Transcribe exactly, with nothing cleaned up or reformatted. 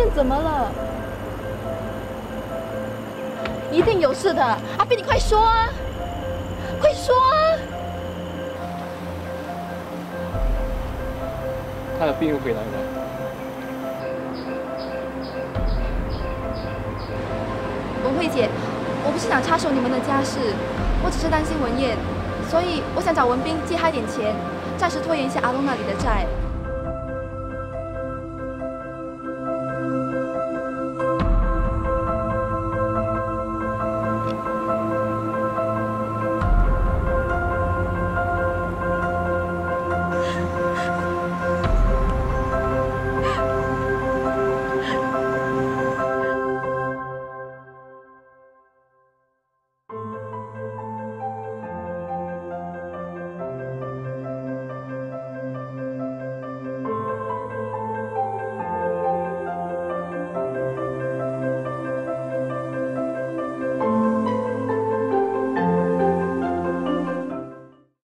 燕怎么了？一定有事的，阿斌，你快说啊！快说啊！ 他的病回来了。 文慧姐，我不是想插手你们的家事，我只是担心文燕，所以我想找文斌借他一点钱，暂时拖延一下阿东那里的债。